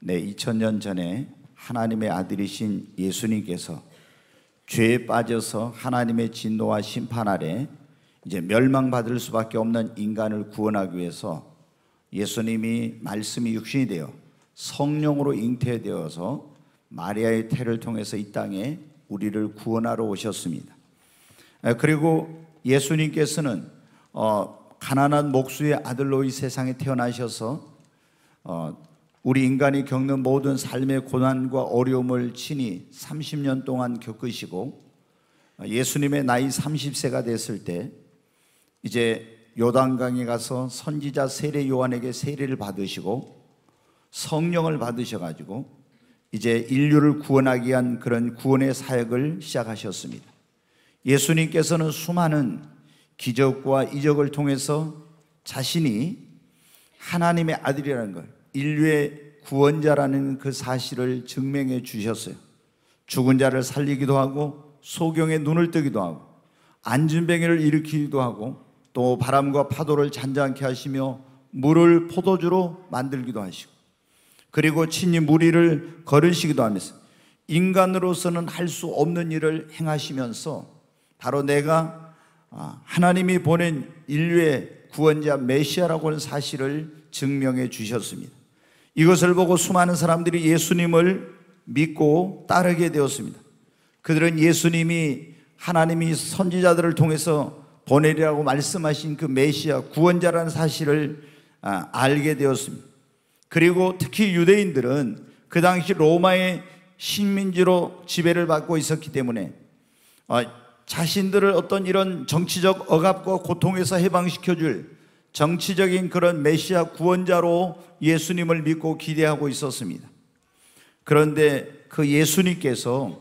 2000년 전에 하나님의 아들이신 예수님께서 죄에 빠져서 하나님의 진노와 심판 아래 이제 멸망받을 수밖에 없는 인간을 구원하기 위해서 예수님이 말씀이 육신이 되어 성령으로 잉태되어서 마리아의 태를 통해서 이 땅에 우리를 구원하러 오셨습니다. 그리고 예수님께서는 가난한 목수의 아들로 이 세상에 태어나셔서 우리 인간이 겪는 모든 삶의 고난과 어려움을 친히 30년 동안 겪으시고 예수님의 나이 30세가 됐을 때 이제 요단강에 가서 선지자 세례 요한에게 세례를 받으시고 성령을 받으셔가지고 이제 인류를 구원하기 위한 그런 구원의 사역을 시작하셨습니다. 예수님께서는 수많은 기적과 이적을 통해서 자신이 하나님의 아들이라는 걸, 인류의 구원자라는 그 사실을 증명해 주셨어요. 죽은 자를 살리기도 하고 소경의 눈을 뜨기도 하고 안진뱅이를 일으키기도 하고 또 바람과 파도를 잔잔케 하시며 물을 포도주로 만들기도 하시고 그리고 친히 무리를 걸으시기도 하면서 인간으로서는 할 수 없는 일을 행하시면서 바로 내가 하나님이 보낸 인류의 구원자 메시아라고 하는 사실을 증명해 주셨습니다. 이것을 보고 수많은 사람들이 예수님을 믿고 따르게 되었습니다. 그들은 예수님이 하나님이 선지자들을 통해서 보내리라고 말씀하신 그 메시아 구원자라는 사실을 알게 되었습니다. 그리고 특히 유대인들은 그 당시 로마의 식민지로 지배를 받고 있었기 때문에 자신들을 어떤 이런 정치적 억압과 고통에서 해방시켜줄 정치적인 그런 메시아 구원자로 예수님을 믿고 기대하고 있었습니다. 그런데 그 예수님께서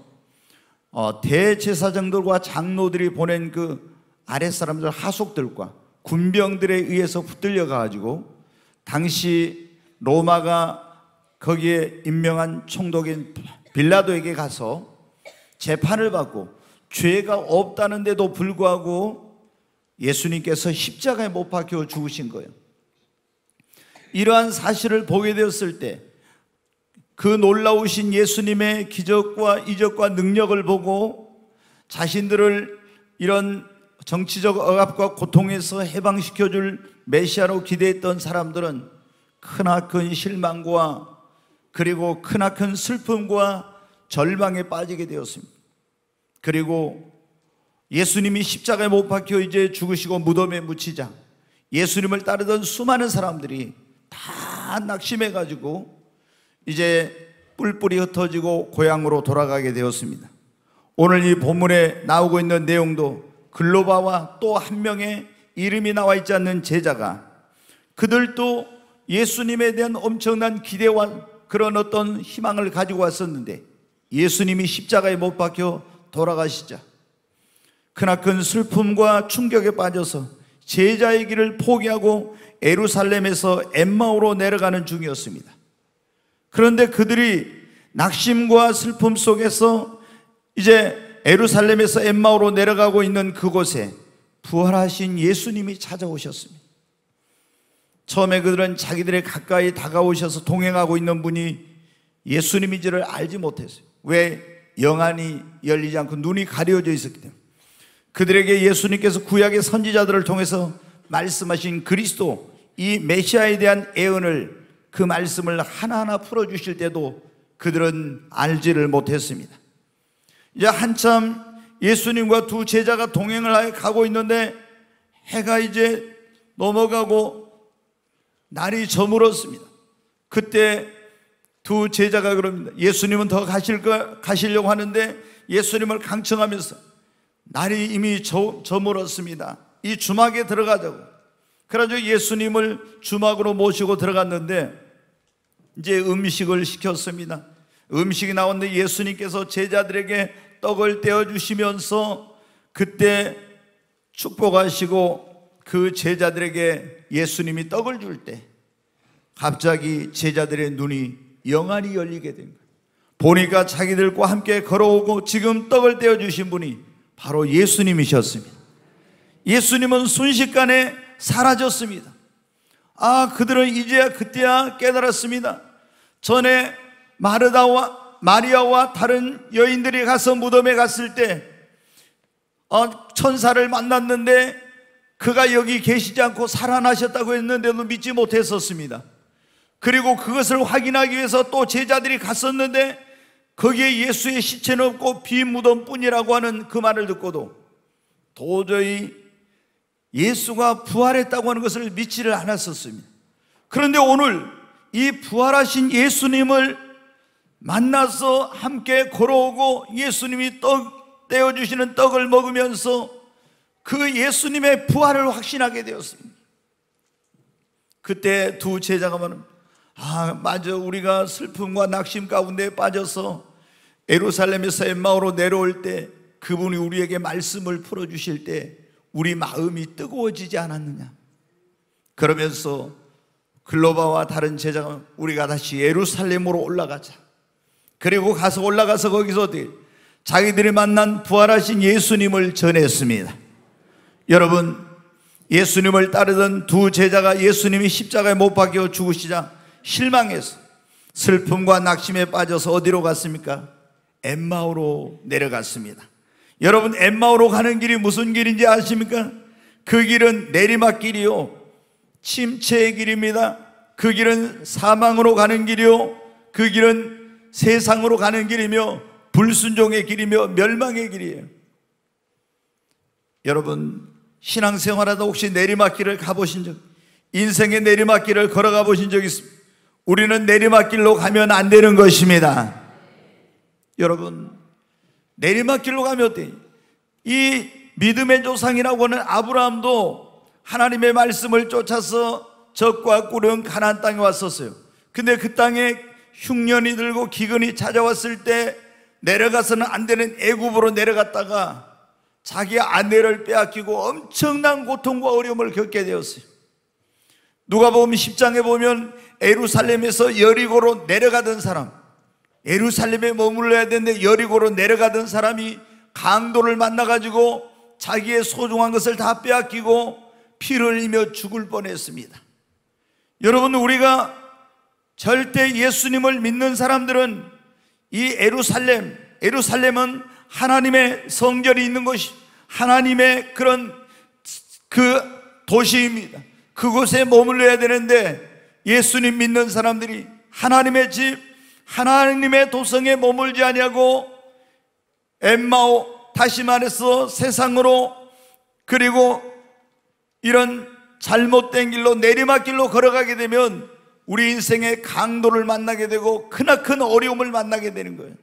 대제사장들과 장로들이 보낸 그 아랫사람들 하속들과 군병들에 의해서 붙들려 가지고 당시 로마가 거기에 임명한 총독인 빌라도에게 가서 재판을 받고 죄가 없다는데도 불구하고 예수님께서 십자가에 못 박혀 죽으신 거예요. 이러한 사실을 보게 되었을 때 그 놀라우신 예수님의 기적과 이적과 능력을 보고 자신들을 이런 정치적 억압과 고통에서 해방시켜줄 메시아로 기대했던 사람들은 크나큰 실망과 그리고 크나큰 슬픔과 절망에 빠지게 되었습니다. 그리고 예수님이 십자가에 못 박혀 이제 죽으시고 무덤에 묻히자 예수님을 따르던 수많은 사람들이 다 낙심해가지고 이제 뿔뿔이 흩어지고 고향으로 돌아가게 되었습니다. 오늘 이 본문에 나오고 있는 내용도 글로바와 또 한 명의 이름이 나와 있지 않는 제자가 그들도 예수님에 대한 엄청난 기대와 그런 어떤 희망을 가지고 왔었는데 예수님이 십자가에 못 박혀 돌아가시자 크나큰 슬픔과 충격에 빠져서 제자의 길을 포기하고 예루살렘에서 엠마오로 내려가는 중이었습니다. 그런데 그들이 낙심과 슬픔 속에서 이제 예루살렘에서 엠마오로 내려가고 있는 그곳에 부활하신 예수님이 찾아오셨습니다. 처음에 그들은 자기들의 가까이 다가오셔서 동행하고 있는 분이 예수님인지를 알지 못했어요. 왜? 영안이 열리지 않고 눈이 가려져 있었기 때문에. 그들에게 예수님께서 구약의 선지자들을 통해서 말씀하신 그리스도, 이 메시아에 대한 예언을 그 말씀을 하나하나 풀어주실 때도 그들은 알지를 못했습니다. 이제 한참 예수님과 두 제자가 동행을 하여 가고 있는데 해가 이제 넘어가고 날이 저물었습니다. 그때 두 제자가 그럽니다. 예수님은 더 가시려고 하는데 예수님을 강청하면서 날이 이미 저물었습니다. 이 주막에 들어가자고. 그래가지고 예수님을 주막으로 모시고 들어갔는데 이제 음식을 시켰습니다. 음식이 나왔는데 예수님께서 제자들에게 떡을 떼어주시면서 그때 축복하시고 그 제자들에게 예수님이 떡을 줄 때 갑자기 제자들의 눈이 영안이 열리게 됩니다. 보니까 자기들과 함께 걸어오고 지금 떡을 떼어주신 분이 바로 예수님이셨습니다. 예수님은 순식간에 사라졌습니다. 그들은 이제야 그때야 깨달았습니다. 전에 마리아와 다른 여인들이 가서 무덤에 갔을 때 천사를 만났는데 그가 여기 계시지 않고 살아나셨다고 했는데도 믿지 못했었습니다. 그리고 그것을 확인하기 위해서 또 제자들이 갔었는데 거기에 예수의 시체는 없고 빈 무덤뿐이라고 하는 그 말을 듣고도 도저히 예수가 부활했다고 하는 것을 믿지를 않았었습니다. 그런데 오늘 이 부활하신 예수님을 만나서 함께 걸어오고 예수님이 떼어주시는 떡을 먹으면서 그 예수님의 부활을 확신하게 되었습니다. 그때 두 제자가 말합니다. 맞아, 우리가 슬픔과 낙심 가운데 빠져서 예루살렘에서 엠마오로 내려올 때 그분이 우리에게 말씀을 풀어주실 때 우리 마음이 뜨거워지지 않았느냐. 그러면서 글로바와 다른 제자가 우리가 다시 예루살렘으로 올라가자. 그리고 올라가서 거기서 자기들이 만난 부활하신 예수님을 전했습니다. 여러분, 예수님을 따르던 두 제자가 예수님이 십자가에 못 박혀 죽으시자 실망해서 슬픔과 낙심에 빠져서 어디로 갔습니까? 엠마오로 내려갔습니다. 여러분, 엠마오로 가는 길이 무슨 길인지 아십니까? 그 길은 내리막길이요, 침체의 길입니다. 그 길은 사망으로 가는 길이요, 그 길은 세상으로 가는 길이며 불순종의 길이며 멸망의 길이에요. 여러분, 신앙생활하다 혹시 내리막길을 가보신 적, 인생의 내리막길을 걸어가 보신 적 있습니까? 우리는 내리막길로 가면 안 되는 것입니다. 여러분, 내리막길로 가면 어때요? 이 믿음의 조상이라고 하는 아브라함도 하나님의 말씀을 쫓아서 적과 꿀은 가나안 땅에 왔었어요. 근데 그 땅에 흉년이 들고 기근이 찾아왔을 때 내려가서는 안 되는 애굽으로 내려갔다가 자기 아내를 빼앗기고 엄청난 고통과 어려움을 겪게 되었어요. 누가복음 10장에 보면 예루살렘에서 여리고로 내려가던 사람, 예루살렘에 머물러야 되는데 여리고로 내려가던 사람이 강도를 만나가지고 자기의 소중한 것을 다 빼앗기고 피를 흘리며 죽을 뻔했습니다. 여러분, 우리가 절대 예수님을 믿는 사람들은 이 예루살렘은 하나님의 성전이 있는 것이, 하나님의 그런 그 도시입니다. 그곳에 머물러야 되는데 예수님 믿는 사람들이 하나님의 집, 하나님의 도성에 머물지 아니하고 엠마오, 다시 말해서 세상으로, 그리고 이런 잘못된 길로 내리막길로 걸어가게 되면 우리 인생의 강도를 만나게 되고 크나큰 어려움을 만나게 되는 거예요.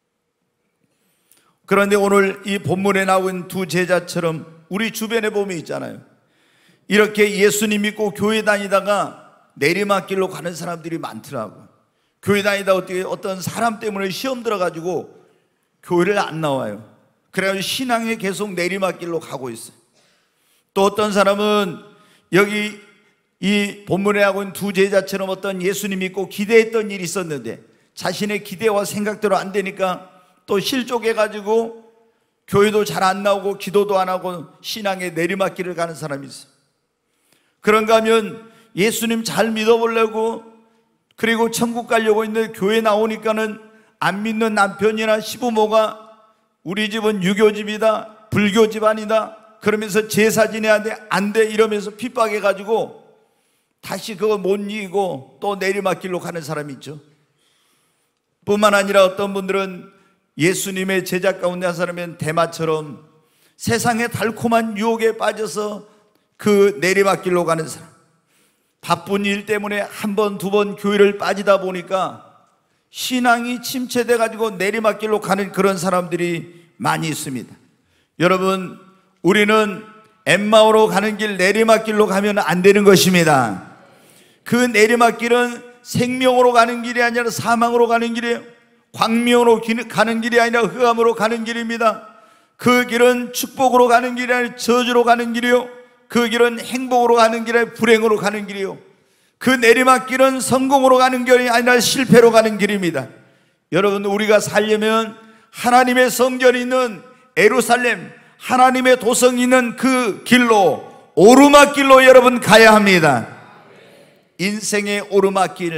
그런데 오늘 이 본문에 나온 두 제자처럼 우리 주변에 보면 있잖아요. 이렇게 예수님 믿고 교회 다니다가 내리막길로 가는 사람들이 많더라고요. 교회 다니다 어떤 사람 때문에 시험 들어가지고 교회를 안 나와요. 그래가지고 신앙에 계속 내리막길로 가고 있어요. 또 어떤 사람은 여기 이 본문에 하고 있는 두 제자처럼 어떤 예수님 믿고 기대했던 일이 있었는데 자신의 기대와 생각대로 안 되니까 또 실족해가지고 교회도 잘 안 나오고 기도도 안 하고 신앙의 내리막길을 가는 사람이 있어요. 그런가 하면 예수님 잘 믿어보려고, 그리고 천국 가려고 했는데 교회 나오니까는 안 믿는 남편이나 시부모가 우리 집은 유교집이다, 불교 집안이다, 그러면서 제사 지내야 돼, 안 돼 이러면서 핍박해가지고 다시 그거 못 이기고 또 내리막길로 가는 사람이 있죠. 뿐만 아니라 어떤 분들은 예수님의 제자 가운데 한 사람은 대마처럼 세상의 달콤한 유혹에 빠져서 그 내리막길로 가는 사람, 바쁜 일 때문에 한 번, 두 번 교회를 빠지다 보니까 신앙이 침체돼 가지고 내리막길로 가는 그런 사람들이 많이 있습니다. 여러분, 우리는 엠마오로 가는 길, 내리막길로 가면 안 되는 것입니다. 그 내리막길은 생명으로 가는 길이 아니라 사망으로 가는 길이에요. 광명으로 가는 길이 아니라 흑암으로 가는 길입니다. 그 길은 축복으로 가는 길이 아니라 저주로 가는 길이요, 그 길은 행복으로 가는 길이 아니라 불행으로 가는 길이요, 그 내리막길은 성공으로 가는 길이 아니라 실패로 가는 길입니다. 여러분, 우리가 살려면 하나님의 성전이 있는 예루살렘, 하나님의 도성이 있는 그 길로, 오르막길로 여러분 가야 합니다. 인생의 오르막길,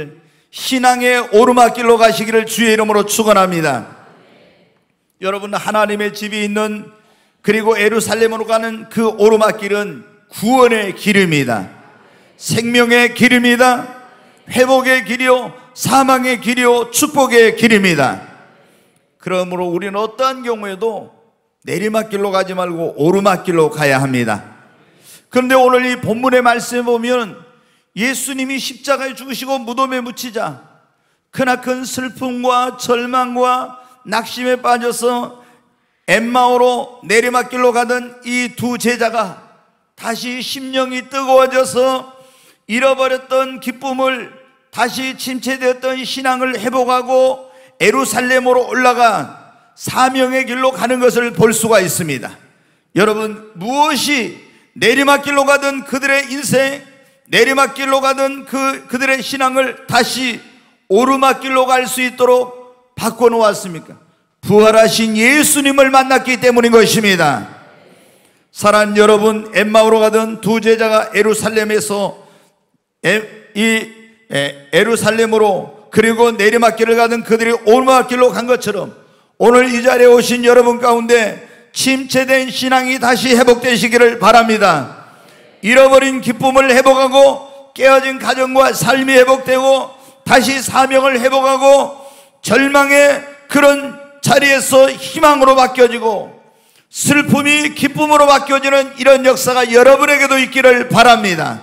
신앙의 오르막길로 가시기를 주의 이름으로 축원합니다. 여러분, 하나님의 집이 있는 그리고 예루살렘으로 가는 그 오르막길은 구원의 길입니다. 생명의 길입니다. 회복의 길이요, 사망의 길이요, 축복의 길입니다. 그러므로 우리는 어떠한 경우에도 내리막길로 가지 말고 오르막길로 가야 합니다. 그런데 오늘 이 본문의 말씀에 보면 예수님이 십자가에 죽으시고 무덤에 묻히자 크나큰 슬픔과 절망과 낙심에 빠져서 엠마오로 내리막길로 가던 이 두 제자가 다시 심령이 뜨거워져서 잃어버렸던 기쁨을, 다시 침체되었던 신앙을 회복하고 예루살렘으로 올라가 사명의 길로 가는 것을 볼 수가 있습니다. 여러분, 무엇이 내리막길로 가던 그들의 인생, 내리막길로 가던 그들의 신앙을 다시 오르막길로 갈 수 있도록 바꿔놓았습니까? 부활하신 예수님을 만났기 때문인 것입니다. 사랑하는 여러분, 엠마오로 가던 두 제자가 예루살렘에서 예루살렘으로 그리고 내리막길을 가던 그들이 오르막길로 간 것처럼 오늘 이 자리에 오신 여러분 가운데 침체된 신앙이 다시 회복되시기를 바랍니다. 잃어버린 기쁨을 회복하고 깨어진 가정과 삶이 회복되고 다시 사명을 회복하고 절망의 그런 자리에서 희망으로 바뀌어지고 슬픔이 기쁨으로 바뀌어지는 이런 역사가 여러분에게도 있기를 바랍니다.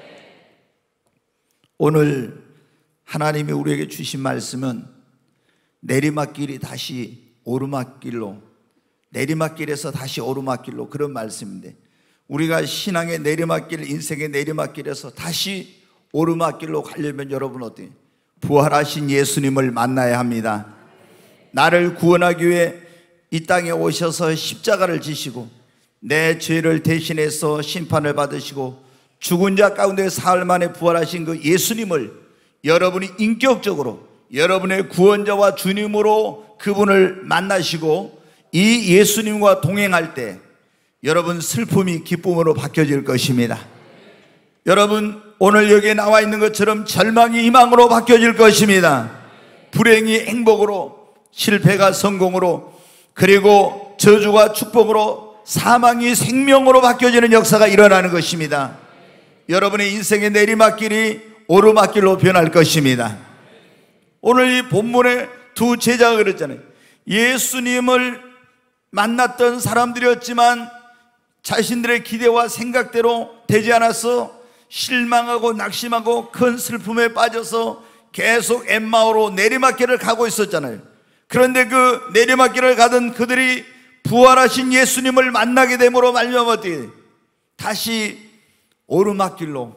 오늘 하나님이 우리에게 주신 말씀은 내리막길이 다시 오르막길로, 내리막길에서 다시 오르막길로, 그런 말씀인데 우리가 신앙의 내리막길, 인생의 내리막길에서 다시 오르막길로 가려면 여러분 어때요? 부활하신 예수님을 만나야 합니다. 나를 구원하기 위해 이 땅에 오셔서 십자가를 지시고 내 죄를 대신해서 심판을 받으시고 죽은 자 가운데 사흘 만에 부활하신 그 예수님을 여러분이 인격적으로 여러분의 구원자와 주님으로 그분을 만나시고 이 예수님과 동행할 때 여러분 슬픔이 기쁨으로 바뀌어질 것입니다. 여러분, 오늘 여기에 나와 있는 것처럼 절망이 희망으로 바뀌어질 것입니다. 불행이 행복으로, 실패가 성공으로, 그리고 저주가 축복으로, 사망이 생명으로 바뀌어지는 역사가 일어나는 것입니다. 여러분의 인생의 내리막길이 오르막길로 변할 것입니다. 오늘 이 본문에 두 제자가 그랬잖아요. 예수님을 만났던 사람들이었지만 자신들의 기대와 생각대로 되지 않아서 실망하고 낙심하고 큰 슬픔에 빠져서 계속 엠마오로 내리막길을 가고 있었잖아요. 그런데 그 내리막길을 가던 그들이 부활하신 예수님을 만나게 됨으로 말미암아 어떻게 돼요? 다시 오르막길로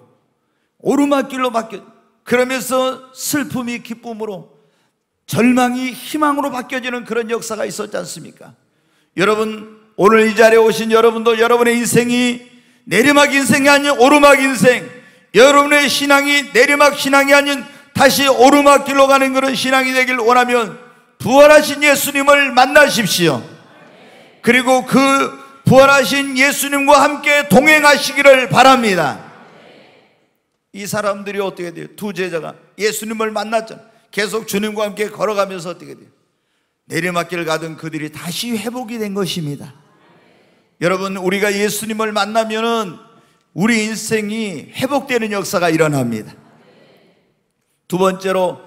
바뀌어, 그러면서 슬픔이 기쁨으로, 절망이 희망으로 바뀌어지는 그런 역사가 있었지 않습니까? 여러분, 오늘 이 자리에 오신 여러분도 여러분의 인생이 내리막 인생이 아닌 오르막 인생, 여러분의 신앙이 내리막 신앙이 아닌 다시 오르막길로 가는 그런 신앙이 되길 원하면 부활하신 예수님을 만나십시오. 그리고 그 부활하신 예수님과 함께 동행하시기를 바랍니다. 이 사람들이 어떻게 돼요? 두 제자가 예수님을 만났잖아요. 계속 주님과 함께 걸어가면서 어떻게 돼요? 내리막길 가던 그들이 다시 회복이 된 것입니다. 여러분, 우리가 예수님을 만나면은 우리 인생이 회복되는 역사가 일어납니다. 두 번째로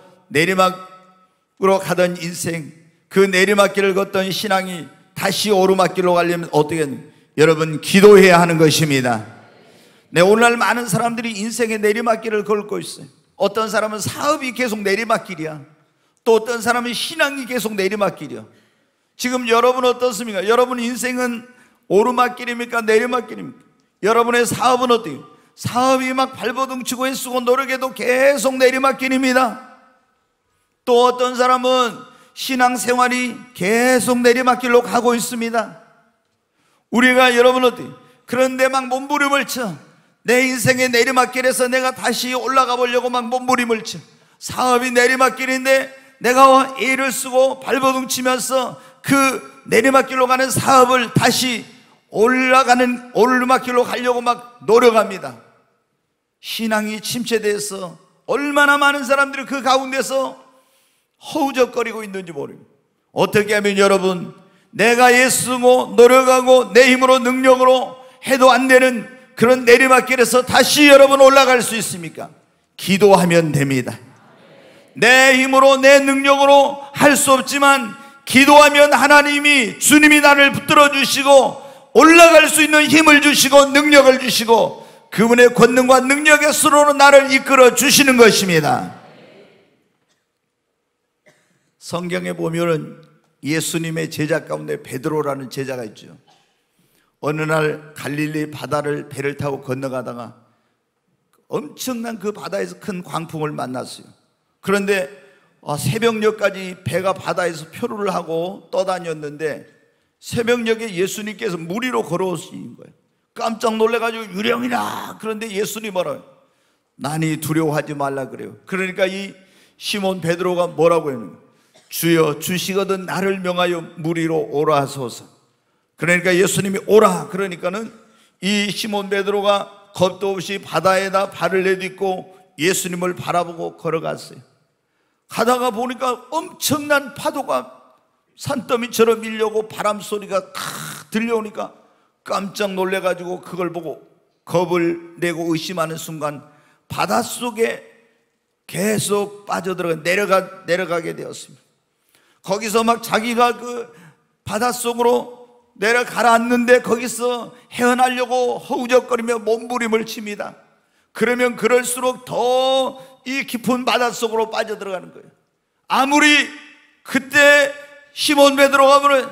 내리막으로 가던 인생, 그 내리막길을 걷던 신앙이 다시 오르막길로 가려면 어떻게 해야 돼요? 여러분, 기도해야 하는 것입니다. 네, 오늘날 많은 사람들이 인생의 내리막길을 걸고 있어요. 어떤 사람은 사업이 계속 내리막길이야. 또 어떤 사람은 신앙이 계속 내리막길이야. 지금 여러분 어떻습니까? 여러분 인생은 오르막길입니까? 내리막길입니까? 여러분의 사업은 어때요? 사업이 막 발버둥치고 애쓰고 노력해도 계속 내리막길입니다. 또 어떤 사람은 신앙생활이 계속 내리막길로 가고 있습니다. 우리가 여러분 어때요? 그런데 막 몸부림을 쳐. 내 인생의 내리막길에서 내가 다시 올라가 보려고 막 몸부림을 쳐. 사업이 내리막길인데 내가 애를 쓰고 발버둥 치면서 그 내리막길로 가는 사업을 다시 올라가는 오르막길로 가려고 막 노력합니다. 신앙이 침체돼서 얼마나 많은 사람들이 그 가운데서 허우적거리고 있는지 모릅니다. 어떻게 하면 여러분, 내가 애쓰고 노력하고 내 힘으로 능력으로 해도 안 되는 그런 내리막길에서 다시 여러분 올라갈 수 있습니까? 기도하면 됩니다. 내 힘으로 내 능력으로 할 수 없지만 기도하면 하나님이, 주님이 나를 붙들어 주시고 올라갈 수 있는 힘을 주시고 능력을 주시고 그분의 권능과 능력의 수로로 나를 이끌어 주시는 것입니다. 성경에 보면은 예수님의 제자 가운데 베드로라는 제자가 있죠. 어느 날 갈릴리 바다를 배를 타고 건너가다가 엄청난 그 바다에서 큰 광풍을 만났어요. 그런데 새벽녘까지 배가 바다에서 표류를 하고 떠다녔는데 새벽녘에 예수님께서 물 위로 걸어오신 거예요. 깜짝 놀래가지고 유령이라. 그런데 예수님 뭐라고요? 난이 두려워하지 말라 그래요. 그러니까 이 시몬 베드로가 뭐라고 했는 거예요? 주여, 주시거든 나를 명하여 물 위로 오라 하소서. 그러니까 예수님이 오라. 그러니까는 이 시몬 베드로가 겁도 없이 바다에다 발을 내딛고 예수님을 바라보고 걸어갔어요. 가다가 보니까 엄청난 파도가 산더미처럼 밀려오고 바람 소리가 탁 들려오니까 깜짝 놀래가지고 그걸 보고 겁을 내고 의심하는 순간 바닷속에 계속 빠져들어가 내려가게 되었습니다. 거기서 막 자기가 그 바닷속으로 내려가라앉는데 거기서 헤어나려고 허우적거리며 몸부림을 칩니다. 그러면 그럴수록 더 이 깊은 바닷속으로 빠져들어가는 거예요. 아무리 그때 시몬 베드로가 부르는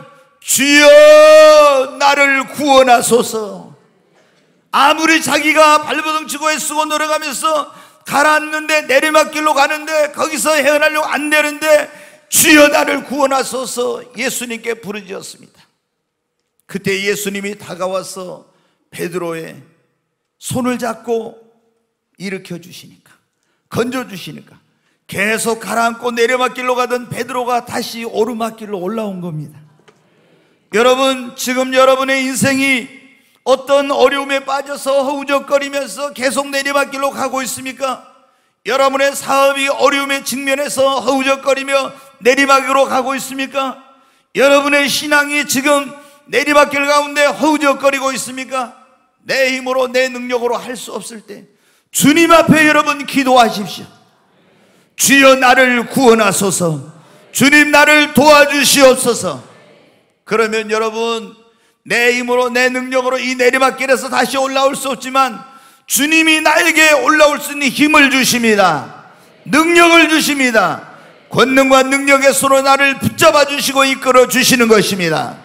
주여 나를 구원하소서, 아무리 자기가 발버둥치고 애쓰고 노력하면서 가라앉는데 내리막길로 가는데 거기서 헤어나려고 안 되는데 주여 나를 구원하소서 예수님께 부르짖었습니다. 그때 예수님이 다가와서 베드로의 손을 잡고 일으켜 주시니까, 건져 주시니까 계속 가라앉고 내리막길로 가던 베드로가 다시 오르막길로 올라온 겁니다. 여러분, 지금 여러분의 인생이 어떤 어려움에 빠져서 허우적거리면서 계속 내리막길로 가고 있습니까? 여러분의 사업이 어려움에 직면해서 허우적거리며 내리막으로 가고 있습니까? 여러분의 신앙이 지금 내리막길 가운데 허우적거리고 있습니까? 내 힘으로 내 능력으로 할 수 없을 때 주님 앞에 여러분 기도하십시오. 주여 나를 구원하소서, 주님 나를 도와주시옵소서. 그러면 여러분, 내 힘으로 내 능력으로 이 내리막길에서 다시 올라올 수 없지만 주님이 나에게 올라올 수 있는 힘을 주십니다. 능력을 주십니다. 권능과 능력의 손으로 나를 붙잡아 주시고 이끌어 주시는 것입니다.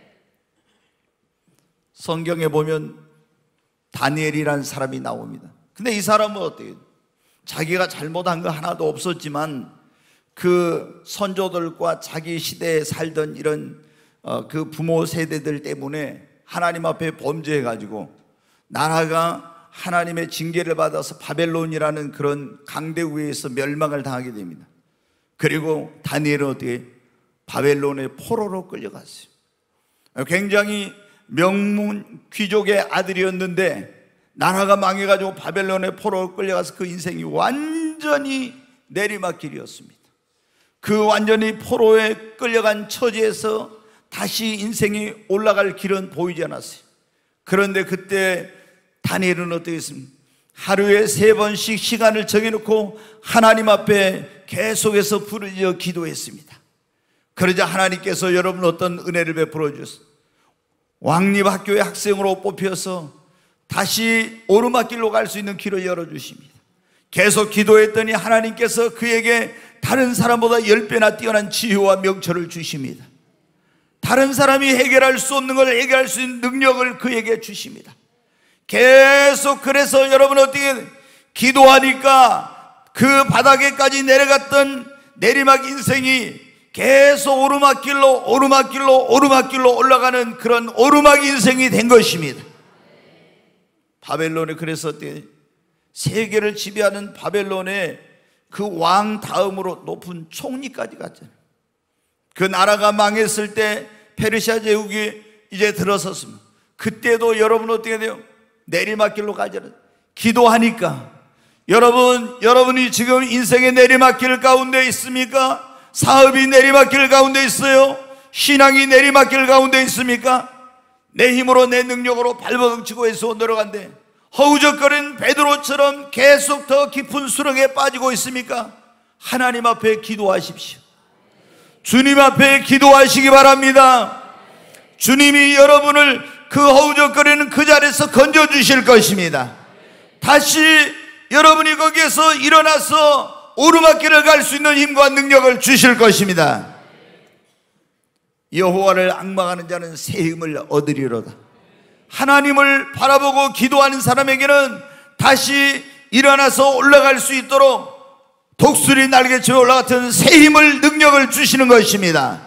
성경에 보면 다니엘이라는 사람이 나옵니다. 근데 이 사람은 어때요? 자기가 잘못한 거 하나도 없었지만 그 선조들과 자기 시대에 살던 이런 그 부모 세대들 때문에 하나님 앞에 범죄해가지고 나라가 하나님의 징계를 받아서 바벨론이라는 그런 강대국에서 멸망을 당하게 됩니다. 그리고 다니엘은 어떻게 바벨론의 포로로 끌려갔어요. 굉장히 명문 귀족의 아들이었는데 나라가 망해가지고 바벨론의 포로로 끌려가서 그 인생이 완전히 내리막길이었습니다. 그 완전히 포로에 끌려간 처지에서 다시 인생이 올라갈 길은 보이지 않았어요. 그런데 그때 다니엘은 어떻게 했습니까? 하루에 3번씩 시간을 정해놓고 하나님 앞에 계속해서 부르짖어 기도했습니다. 그러자 하나님께서 여러분 어떤 은혜를 베풀어 주셨어요. 왕립학교의 학생으로 뽑혀서 다시 오르막길로 갈 수 있는 길을 열어주십니다. 계속 기도했더니 하나님께서 그에게 다른 사람보다 10배나 뛰어난 지혜와 명철을 주십니다. 다른 사람이 해결할 수 없는 걸 해결할 수 있는 능력을 그에게 주십니다. 계속 그래서 여러분 어떻게 기도하니까 그 바닥에까지 내려갔던 내리막 인생이 계속 오르막길로 올라가는 그런 오르막 인생이 된 것입니다. 바벨론에 그래서 세계를 지배하는 바벨론의 그 왕 다음으로 높은 총리까지 갔잖아요. 그 나라가 망했을 때 페르시아 제국이 이제 들어섰습니다. 그때도 여러분 어떻게 돼요? 내리막길로 가잖아요. 기도하니까 여러분이 지금 인생의 내리막길 가운데 있습니까? 사업이 내리막길 가운데 있어요? 신앙이 내리막길 가운데 있습니까? 내 힘으로 내 능력으로 발버둥치고 해서 내려간대. 허우적거리는 베드로처럼 계속 더 깊은 수렁에 빠지고 있습니까? 하나님 앞에 기도하십시오. 주님 앞에 기도하시기 바랍니다. 주님이 여러분을 그 허우적거리는 그 자리에서 건져주실 것입니다. 다시 여러분이 거기에서 일어나서 오르막길을 갈 수 있는 힘과 능력을 주실 것입니다. 여호와를 앙망하는 자는 새 힘을 얻으리로다. 하나님을 바라보고 기도하는 사람에게는 다시 일어나서 올라갈 수 있도록 독수리 날개치며 올라갔던 새 힘을, 능력을 주시는 것입니다.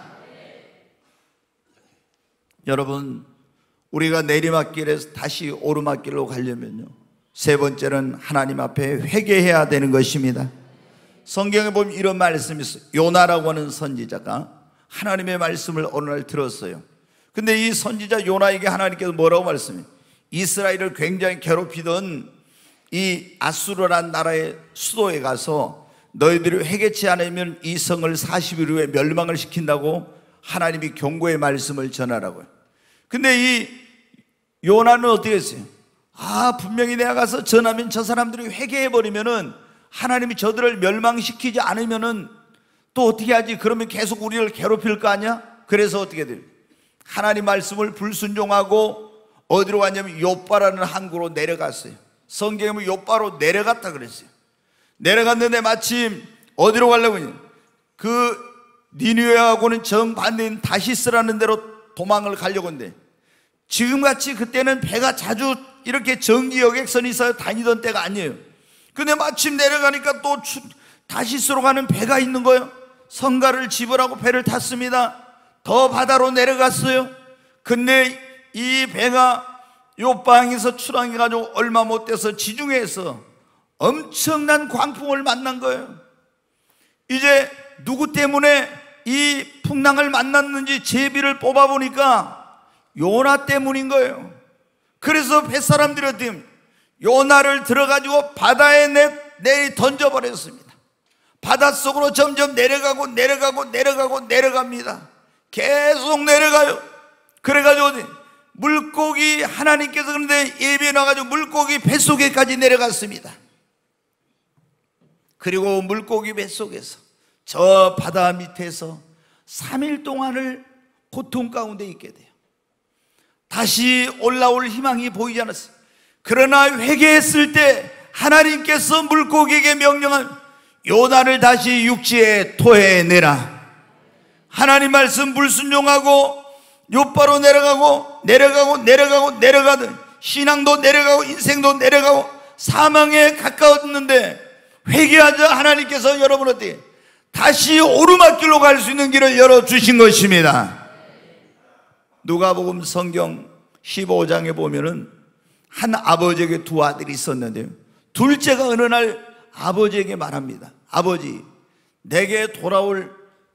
여러분, 우리가 내리막길에서 다시 오르막길로 가려면요, 세 번째는 하나님 앞에 회개해야 되는 것입니다. 성경에 보면 이런 말씀이 있어요. 요나라고 하는 선지자가 하나님의 말씀을 어느 날 들었어요. 근데 이 선지자 요나에게 하나님께서 뭐라고 말씀해요? 이스라엘을 굉장히 괴롭히던 이 아수르라는 나라의 수도에 가서 너희들이 회개치 않으면 이 성을 40일 후에 멸망을 시킨다고 하나님이 경고의 말씀을 전하라고요. 근데 이 요나는 어떻게 했어요? 분명히 내가 가서 전하면 저 사람들이 회개해버리면은 하나님이 저들을 멸망시키지 않으면은 또 어떻게 하지? 그러면 계속 우리를 괴롭힐 거 아니야? 그래서 어떻게 돼요? 하나님 말씀을 불순종하고 어디로 갔냐면 요빠라는 항구로 내려갔어요. 성경에 보면 요빠로 내려갔다 그랬어요. 내려갔는데 마침 어디로 가려고 했냐? 그 니느웨하고는 정반대인 다시스라는 데로 도망을 가려고 했는데, 지금같이 그때는 배가 자주 이렇게 정기 여객선이 있어서 다니던 때가 아니에요. 근데 마침 내려가니까 또 다시스로 가는 배가 있는 거예요. 성가를 지불하고 배를 탔습니다. 더 바다로 내려갔어요. 근데 이 배가 요방에서 출항해가지고 얼마 못 돼서 지중해에서 엄청난 광풍을 만난 거예요. 이제 누구 때문에 이 풍랑을 만났는지 제비를 뽑아보니까 요나 때문인 거예요. 그래서 뱃사람들이 어떻게 합니까? 요나를 들어가지고 바다에 내리 던져버렸습니다. 바닷속으로 점점 내려갑니다. 계속 내려가요. 그래가지고 물고기, 하나님께서 그런데 예비해 놔가지고 물고기 뱃속에까지 내려갔습니다. 그리고 물고기 뱃속에서 저 바다 밑에서 3일 동안을 고통 가운데 있게 돼요. 다시 올라올 희망이 보이지 않았어요. 그러나 회개했을 때 하나님께서 물고기에게 명령한 요나를 다시 육지에 토해내라. 하나님 말씀 불순종하고 요바로 내려가던 신앙도 내려가고 인생도 내려가고 사망에 가까웠는데 회개하자 하나님께서 여러분 어떻게 다시 오르막길로 갈 수 있는 길을 열어주신 것입니다. 누가복음 성경 15장에 보면은 한 아버지에게 두 아들이 있었는데요, 둘째가 어느 날 아버지에게 말합니다. 아버지, 내게 돌아올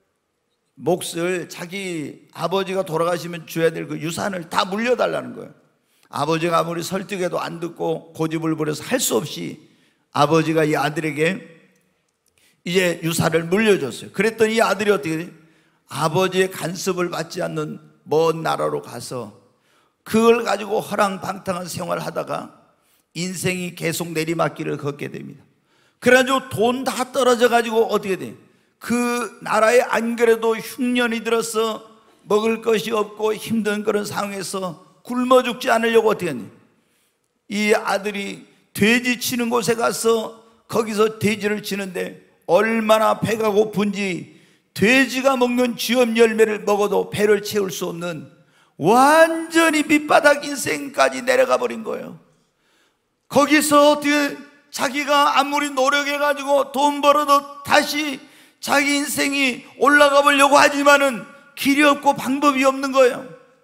몫을 자기 아버지가 돌아가시면 줘야 될 그 유산을 다 물려달라는 거예요. 아버지가 아무리 설득해도 안 듣고 고집을 부려서 할 수 없이 아버지가 이 아들에게 이제 유산을 물려줬어요. 그랬더니 이 아들이 어떻게 돼요? 아버지의 간섭을 받지 않는 먼 나라로 가서 그걸 가지고 허랑방탕한 생활을 하다가 인생이 계속 내리막길을 걷게 됩니다. 그래가지고 돈 다 떨어져 가지고 어떻게 돼요? 그 나라에 안 그래도 흉년이 들어서 먹을 것이 없고 힘든 그런 상황에서 굶어 죽지 않으려고 어떻게 하니? 이 아들이 돼지 치는 곳에 가서 거기서 돼지를 치는데 얼마나 배가 고픈지 돼지가 먹는 쥐엄 열매를 먹어도 배를 채울 수 없는 완전히 밑바닥 인생까지 내려가 버린 거예요. 거기서 어떻게 자기가 아무리 노력해가지고 돈 벌어도 다시 자기 인생이 올라가 보려고 하지만은 길이 없고 방법이 없는 거예요.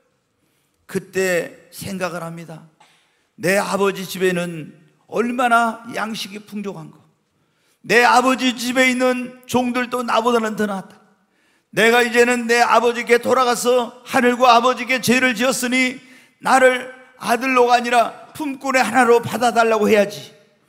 그때 생각을 합니다. 내 아버지 집에는 얼마나 양식이 풍족한 거, 내 아버지 집에 있는 종들도 나보다는 더 낫다. 내가 이제는 내 아버지께 돌아가서 하늘과 아버지께 죄를 지었으니 나를 아들로가 아니라 품꾼의 하나로 받아달라고 해야지.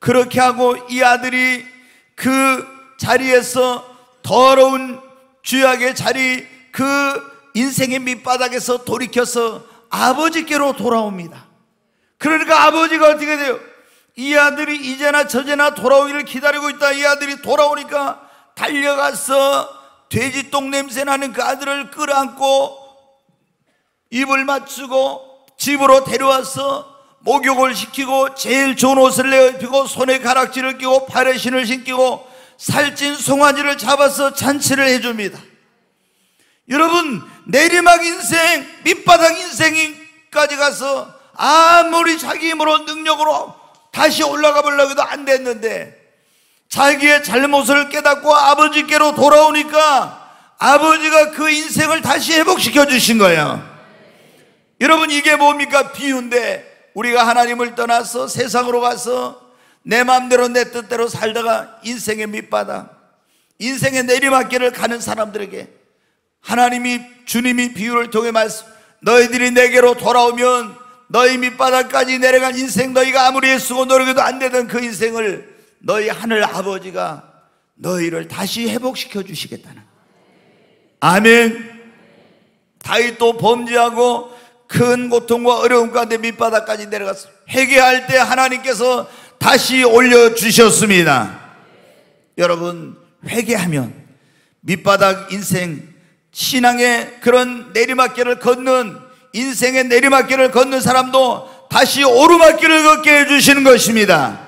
그렇게 하고 이 아들이 그 자리에서 더러운 죄악의 자리, 그 인생의 밑바닥에서 돌이켜서 아버지께로 돌아옵니다. 그러니까 아버지가 어떻게 돼요? 이 아들이 이제나 저제나 돌아오기를 기다리고 있다. 이 아들이 돌아오니까 달려가서 돼지똥 냄새 나는 그 아들을 끌어안고 입을 맞추고 집으로 데려와서 목욕을 시키고 제일 좋은 옷을 내입히고 손에 가락지를 끼고 발에 신을 신기고 살찐 송아지를 잡아서 잔치를 해줍니다. 여러분, 내리막 인생, 밑바닥 인생까지 가서 아무리 자기 힘으로 능력으로 다시 올라가 보려고 해도 안 됐는데 자기의 잘못을 깨닫고 아버지께로 돌아오니까 아버지가 그 인생을 다시 회복시켜 주신 거예요. 여러분, 이게 뭡니까? 비유인데 우리가 하나님을 떠나서 세상으로 가서 내 마음대로 내 뜻대로 살다가 인생의 밑바닥, 인생의 내리막길을 가는 사람들에게 하나님이, 주님이 비유를 통해 말씀, 너희들이 내게로 돌아오면 너희 밑바닥까지 내려간 인생, 너희가 아무리 애쓰고 노력해도 안 되던 그 인생을 너희 하늘 아버지가 너희를 다시 회복시켜 주시겠다는. 아멘. 다윗도 범죄하고 큰 고통과 어려움 가운데 밑바닥까지 내려갔어요. 회개할 때 하나님께서 다시 올려주셨습니다. 여러분, 회개하면 밑바닥 인생, 신앙의 그런 내리막길을 걷는, 인생의 내리막길을 걷는 사람도 다시 오르막길을 걷게 해주시는 것입니다.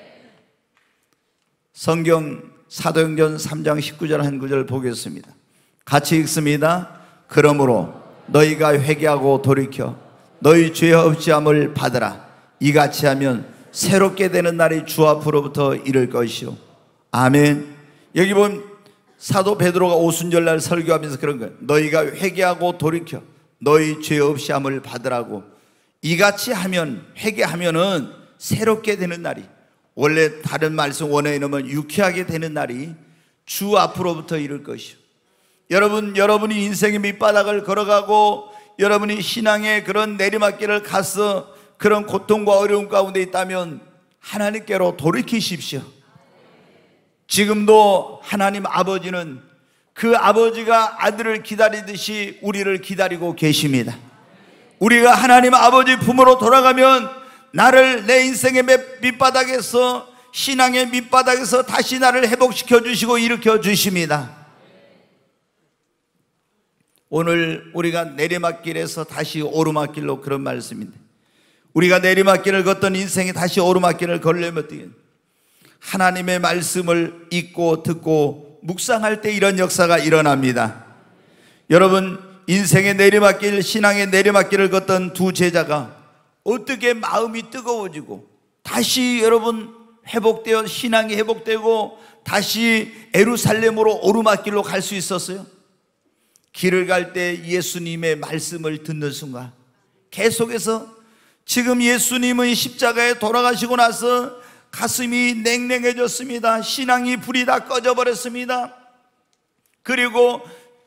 성경 사도행전 3장 19절 한 구절 보겠습니다. 같이 읽습니다. 그러므로 너희가 회개하고 돌이켜 너희 죄 없이함을 받으라. 이같이 하면 새롭게 되는 날이 주 앞으로부터 이를 것이요. 아멘. 여기 보면 사도 베드로가 오순절날 설교하면서 그런 거예요. 너희가 회개하고 돌이켜 너희 죄 없이함을 받으라고. 이같이 하면, 회개하면은 새롭게 되는 날이, 원래 다른 말씀 원어에 넣으면 유쾌하게 되는 날이 주 앞으로부터 이를 것이요. 여러분, 여러분이 인생의 밑바닥을 걸어가고 여러분이 신앙의 그런 내리막길을 가서 그런 고통과 어려움 가운데 있다면 하나님께로 돌이키십시오. 지금도 하나님 아버지는 그 아버지가 아들을 기다리듯이 우리를 기다리고 계십니다. 우리가 하나님 아버지 품으로 돌아가면 나를 내 인생의 밑바닥에서, 신앙의 밑바닥에서 다시 나를 회복시켜 주시고 일으켜 주십니다. 오늘 우리가 내리막길에서 다시 오르막길로, 그런 말씀인데, 우리가 내리막길을 걷던 인생이 다시 오르막길을 걸려면 어떻게, 하나님의 말씀을 읽고 듣고 묵상할 때 이런 역사가 일어납니다. 여러분, 인생의 내리막길, 신앙의 내리막길을 걷던 두 제자가 어떻게 마음이 뜨거워지고 다시 여러분 회복되어, 신앙이 회복되고 다시 예루살렘으로 오르막길로 갈 수 있었어요? 길을 갈 때 예수님의 말씀을 듣는 순간 계속해서, 지금 예수님은 십자가에 돌아가시고 나서 가슴이 냉랭해졌습니다. 신앙이 불이 다 꺼져버렸습니다. 그리고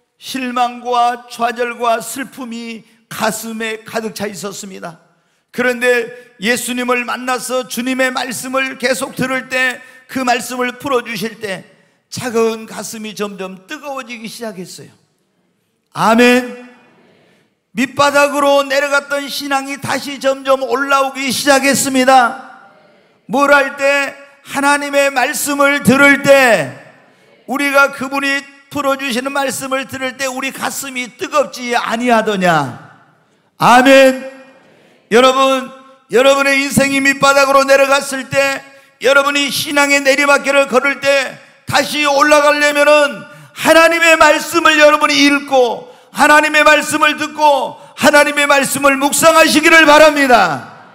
실망과 좌절과 슬픔이 가슴에 가득 차 있었습니다. 그런데 예수님을 만나서 주님의 말씀을 계속 들을 때, 그 말씀을 풀어주실 때 차가운 가슴이 점점 뜨거워지기 시작했어요. 아멘. 밑바닥으로 내려갔던 신앙이 다시 점점 올라오기 시작했습니다. 뭘 할 때? 하나님의 말씀을 들을 때, 우리가 그분이 풀어주시는 말씀을 들을 때 우리 가슴이 뜨겁지 아니하더냐. 아멘. 여러분, 여러분의 인생이 밑바닥으로 내려갔을 때, 여러분이 신앙의 내리막길을 걸을 때 다시 올라가려면은 하나님의 말씀을 여러분이 읽고 하나님의 말씀을 듣고 하나님의 말씀을 묵상하시기를 바랍니다.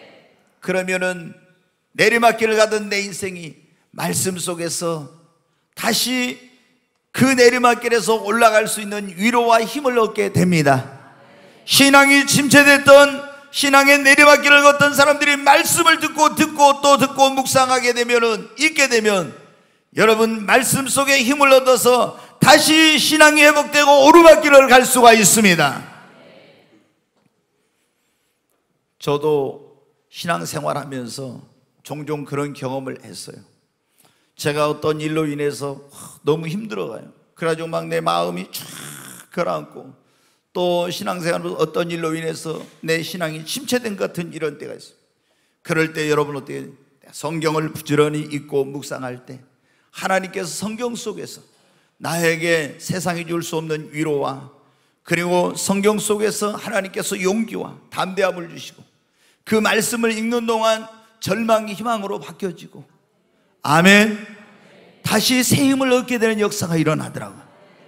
그러면은 내리막길을 가던 내 인생이 말씀 속에서 다시 그 내리막길에서 올라갈 수 있는 위로와 힘을 얻게 됩니다. 신앙이 침체됐던, 신앙의 내리막길을 걷던 사람들이 말씀을 듣고 또 듣고 묵상하게 되면은, 읽게 되면 여러분 말씀 속에 힘을 얻어서 다시 신앙이 회복되고 오르막길을 갈 수가 있습니다. 저도 신앙생활하면서 종종 그런 경험을 했어요. 제가 어떤 일로 인해서 너무 힘들어가요. 그래가지고 막 내 마음이 쫙 가라앉고, 또 신앙생활로 어떤 일로 인해서 내 신앙이 침체된 것 같은 이런 때가 있어요. 그럴 때 여러분 어떻게 해요? 성경을 부지런히 읽고 묵상할 때 하나님께서 성경 속에서 나에게 세상이 줄 수 없는 위로와, 그리고 성경 속에서 하나님께서 용기와 담대함을 주시고, 그 말씀을 읽는 동안 절망이 희망으로 바뀌어지고, 아멘, 다시 새 힘을 얻게 되는 역사가 일어나더라고요.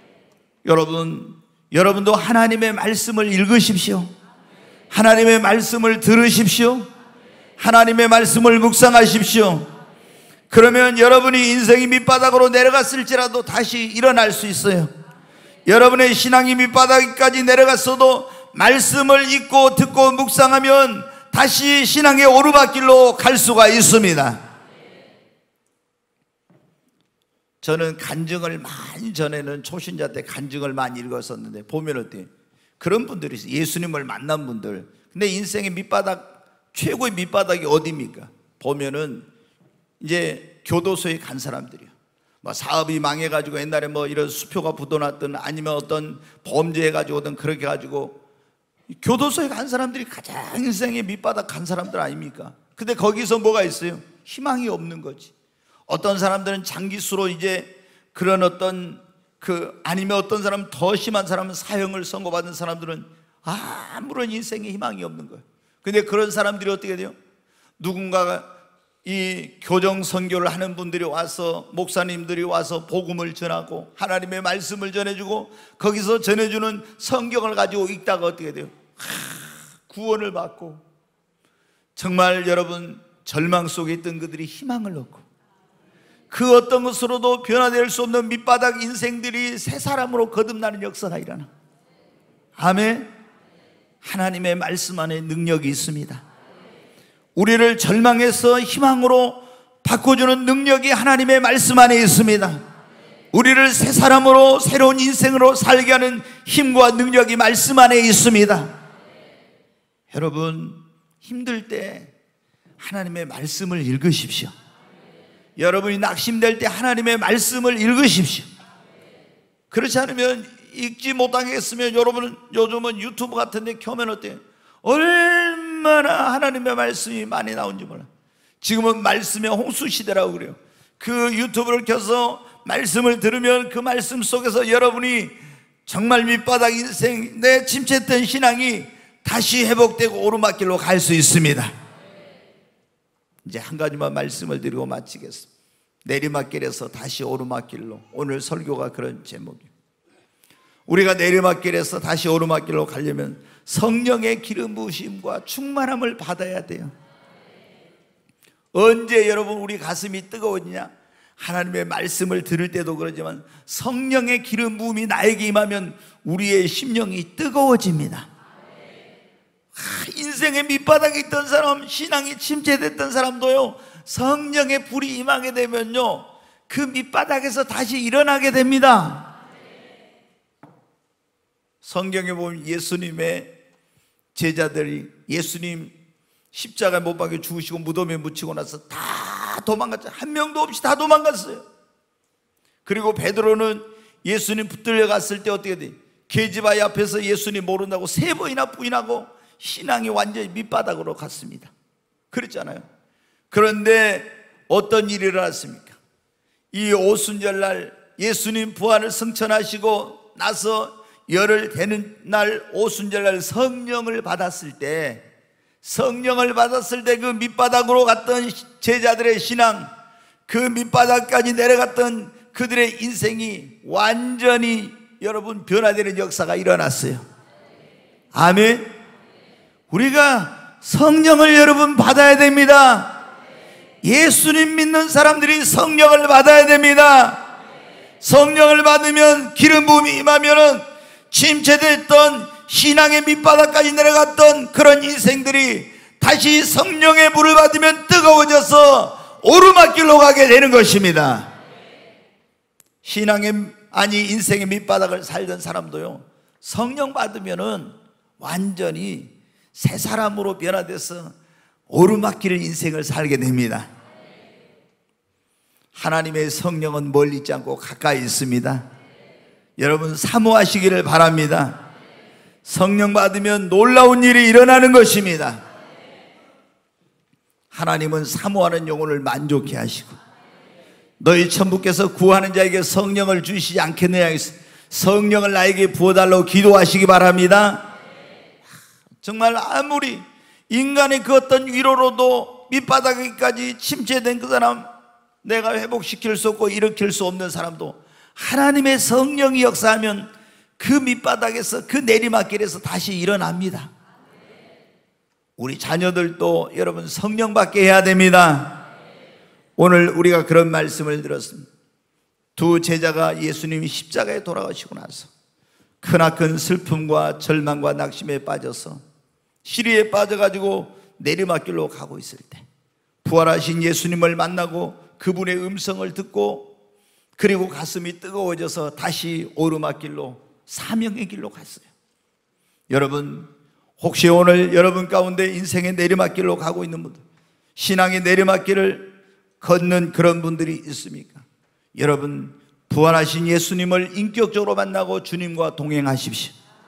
여러분도 하나님의 말씀을 읽으십시오. 하나님의 말씀을 들으십시오. 하나님의 말씀을 묵상하십시오. 그러면 여러분이 인생이 밑바닥으로 내려갔을지라도 다시 일어날 수 있어요. 여러분의 신앙이 밑바닥까지 내려갔어도 말씀을 읽고 듣고 묵상하면 다시 신앙의 오르막길로 갈 수가 있습니다. 저는 간증을 많이, 전에는 초신자 때 간증을 많이 읽었었는데, 보면 어때요? 그런 분들이 있어요. 예수님을 만난 분들. 근데 인생의 밑바닥, 최고의 밑바닥이 어디입니까? 보면은 이제 교도소에 간 사람들이요. 뭐 사업이 망해가지고 옛날에 뭐 이런 수표가 붙어놨든, 아니면 어떤 범죄해가지고든 그렇게 가지고 교도소에 간 사람들이 가장 인생의 밑바닥 간 사람들 아닙니까? 근데 거기서 뭐가 있어요? 희망이 없는 거지. 어떤 사람들은 장기수로 이제 그런 어떤 아니면 어떤 사람은 더 심한 사람은 사형을 선고받은 사람들은 아무런 인생에 희망이 없는 거예요. 근데 그런 사람들이 어떻게 돼요? 누군가가 이 교정 선교를 하는 분들이 와서, 목사님들이 와서 복음을 전하고 하나님의 말씀을 전해주고, 거기서 전해주는 성경을 가지고 읽다가 어떻게 돼요? 구원을 받고, 정말 여러분 절망 속에 있던 그들이 희망을 얻고, 그 어떤 것으로도 변화될 수 없는 밑바닥 인생들이 새 사람으로 거듭나는 역사가 일어나. 아멘. 하나님의 말씀 안에 능력이 있습니다. 우리를 절망에서 희망으로 바꿔주는 능력이 하나님의 말씀 안에 있습니다. 우리를 새 사람으로, 새로운 인생으로 살게 하는 힘과 능력이 말씀 안에 있습니다. 여러분, 힘들 때 하나님의 말씀을 읽으십시오. 여러분이 낙심될 때 하나님의 말씀을 읽으십시오. 그렇지 않으면, 읽지 못하겠으면 여러분은 요즘은 유튜브 같은 데 켜면 어때요? 얼마나 하나님의 말씀이 많이 나온지 몰라요. 지금은 말씀의 홍수 시대라고 그래요. 그 유튜브를 켜서 말씀을 들으면 그 말씀 속에서 여러분이 정말 밑바닥 인생, 내 침체했던 신앙이 다시 회복되고 오르막길로 갈 수 있습니다. 이제 한 가지만 말씀을 드리고 마치겠습니다. 내리막길에서 다시 오르막길로. 오늘 설교가 그런 제목이에요. 우리가 내리막길에서 다시 오르막길로 가려면 성령의 기름 부으심과 충만함을 받아야 돼요. 언제 여러분 우리 가슴이 뜨거워지냐? 하나님의 말씀을 들을 때도 그러지만 성령의 기름 부음이 나에게 임하면 우리의 심령이 뜨거워집니다. 인생의 밑바닥에 있던 사람, 신앙이 침체됐던 사람도요, 성령의 불이 임하게 되면요, 그 밑바닥에서 다시 일어나게 됩니다. 성경에 보면 예수님의 제자들이 예수님 십자가에 못 박혀 죽으시고 무덤에 묻히고 나서 다 도망갔죠. 한 명도 없이 다 도망갔어요. 그리고 베드로는 예수님 붙들려 갔을 때 어떻게 돼? 계집아이 앞에서 예수님 모른다고 3번이나 부인하고 신앙이 완전히 밑바닥으로 갔습니다. 그랬잖아요. 그런데 어떤 일이 일어났습니까? 이 오순절날 예수님 부활을 성천하시고 나서 열흘 되는 날 오순절날 성령을 받았을 때 그 밑바닥으로 갔던 제자들의 신앙, 그 밑바닥까지 내려갔던 그들의 인생이 완전히 여러분 변화되는 역사가 일어났어요. 아멘. 우리가 성령을 여러분 받아야 됩니다. 예수님 믿는 사람들이 성령을 받아야 됩니다. 성령을 받으면 기름 부음이 임하면은 침체됐던 신앙의 밑바닥까지 내려갔던 그런 인생들이 다시 성령의 불을 받으면 뜨거워져서 오르막길로 가게 되는 것입니다. 신앙의 인생의 밑바닥을 살던 사람도요, 성령 받으면은 완전히 새 사람으로 변화돼서 오르막길 인생을 살게 됩니다. 하나님의 성령은 멀리 있지 않고 가까이 있습니다. 여러분 사모하시기를 바랍니다. 성령 받으면 놀라운 일이 일어나는 것입니다. 하나님은 사모하는 영혼을 만족해 하시고 너희 천부께서 구하는 자에게 성령을 주시지 않겠느냐 해서 성령을 나에게 부어달라고 기도하시기 바랍니다. 정말 아무리 인간의 그 어떤 위로로도 밑바닥까지 침체된 그 사람, 내가 회복시킬 수 없고 일으킬 수 없는 사람도 하나님의 성령이 역사하면 그 밑바닥에서 그 내리막길에서 다시 일어납니다. 우리 자녀들도 여러분 성령 받게 해야 됩니다. 오늘 우리가 그런 말씀을 들었습니다. 두 제자가 예수님이 십자가에 돌아가시고 나서 크나큰 슬픔과 절망과 낙심에 빠져서 시리에 빠져가지고 내리막길로 가고 있을 때 부활하신 예수님을 만나고 그분의 음성을 듣고 그리고 가슴이 뜨거워져서 다시 오르막길로 사명의 길로 갔어요. 여러분 혹시 오늘 여러분 가운데 인생의 내리막길로 가고 있는 분들, 신앙의 내리막길을 걷는 그런 분들이 있습니까? 여러분 부활하신 예수님을 인격적으로 만나고 주님과 동행하십시오.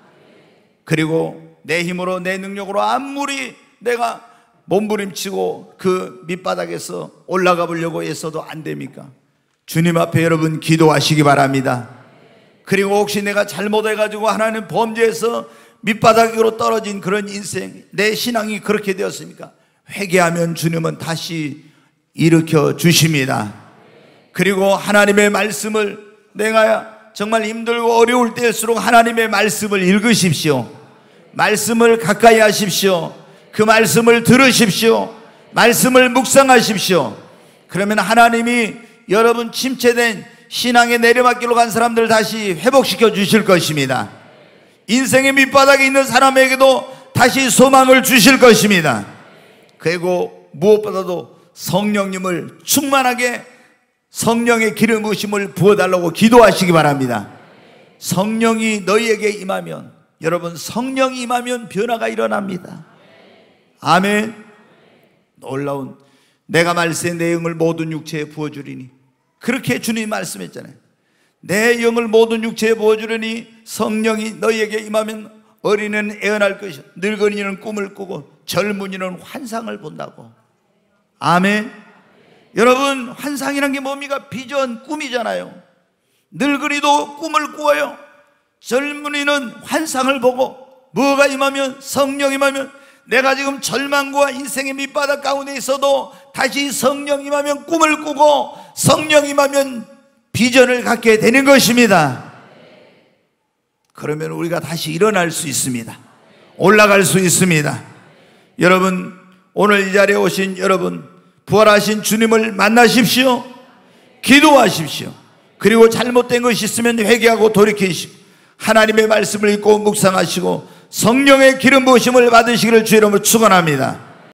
그리고 내 힘으로 내 능력으로 아무리 내가 몸부림치고 그 밑바닥에서 올라가 보려고 애써도 안 됩니까? 주님 앞에 여러분 기도하시기 바랍니다. 그리고 혹시 내가 잘못해가지고 하나님 범죄해서 밑바닥으로 떨어진 그런 인생, 내 신앙이 그렇게 되었습니까? 회개하면 주님은 다시 일으켜 주십니다. 그리고 하나님의 말씀을 내가 정말 힘들고 어려울 때일수록 하나님의 말씀을 읽으십시오. 말씀을 가까이 하십시오. 그 말씀을 들으십시오. 말씀을 묵상하십시오. 그러면 하나님이 여러분 침체된 신앙의 내리막길로 간 사람들 다시 회복시켜 주실 것입니다. 인생의 밑바닥에 있는 사람에게도 다시 소망을 주실 것입니다. 그리고 무엇보다도 성령님을 충만하게 성령의 기름 부으심을 부어달라고 기도하시기 바랍니다. 성령이 너희에게 임하면, 여러분 성령이 임하면 변화가 일어납니다. 아멘. 놀라운, 내가 말세의 내 영을 모든 육체에 부어주리니, 그렇게 주님이 말씀했잖아요. 내 영을 모든 육체에 부어주리니 성령이 너희에게 임하면 어린이는 애언할 것이요 늙은이는 꿈을 꾸고 젊은이는 환상을 본다고. 아멘. 여러분 환상이란 게 뭡니까? 비전, 꿈이잖아요. 늙은이도 꿈을 꾸어요. 젊은이는 환상을 보고, 뭐가 임하면? 성령 임하면 내가 지금 절망과 인생의 밑바닥 가운데 있어도 다시 성령 임하면 꿈을 꾸고 성령 임하면 비전을 갖게 되는 것입니다. 그러면 우리가 다시 일어날 수 있습니다. 올라갈 수 있습니다. 여러분 오늘 이 자리에 오신 여러분, 부활하신 주님을 만나십시오. 기도하십시오. 그리고 잘못된 것이 있으면 회개하고 돌이키시고 하나님의 말씀을 읽고 묵상하시고 성령의 기름 부으심을 받으시기를 주의 이름으로 축원합니다.